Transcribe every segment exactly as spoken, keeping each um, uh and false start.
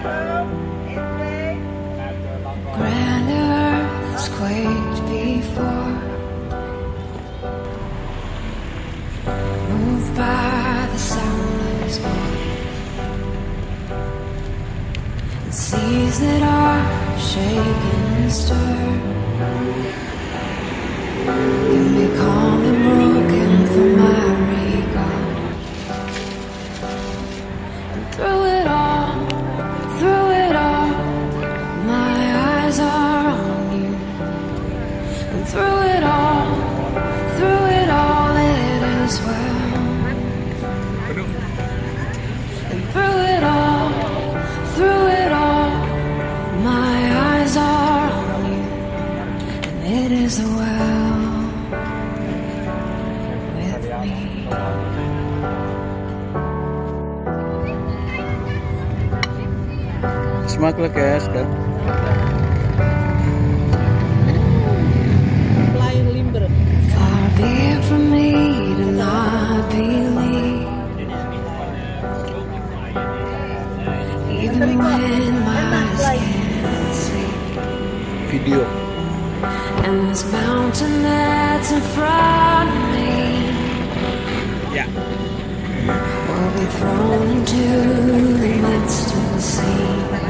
Grand earth has quaked before, moved by the sound of his voice, and seas that are shaken and stirred can be calm and broken for my regard. And through it all, through it all, my eyes are on you. And through it all, through it all, it is well. And through it all, through it all, my eyes are on you. And it is well with me. Smakelijk ya, Skar. Flying limber. Far be it from me to not believe, even when my eyes can't see. Video. And this mountain that's in front of me, Ya. will be thrown into the midst of the sea.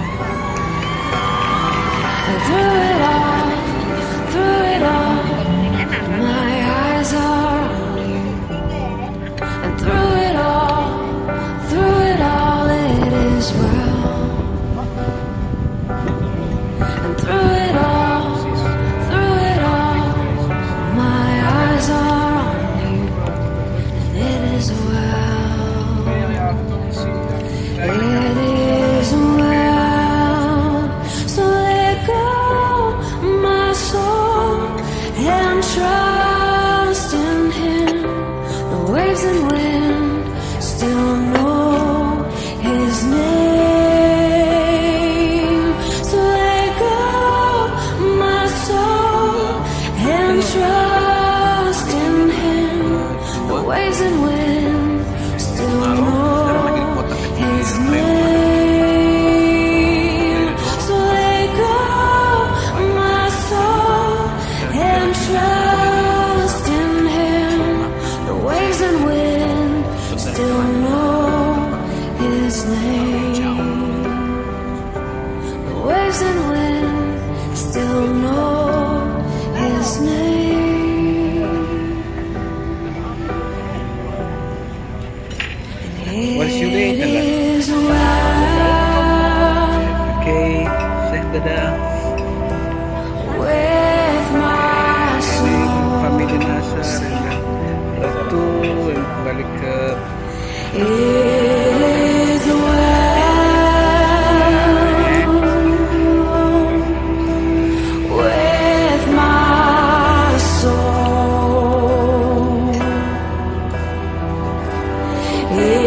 And through it all, through it all, my eyes are on you. And through it all, through it all, it is well. And through it all, through it all, my eyes are on you. And it is well. It is well. So let go, my soul, and trust in Him. The waves and wind still know His name. So let go, my soul, and trust in Him. The waves and wind still know His name. So let go, my soul, and trust in Him. The waves and wind still know His name. The waves and wind still know His name. What's your name, It Ella? is well Oke, saya dadah. with my Ini soul. family Nasar yang Ratu yang kembali ke It is well with my soul. It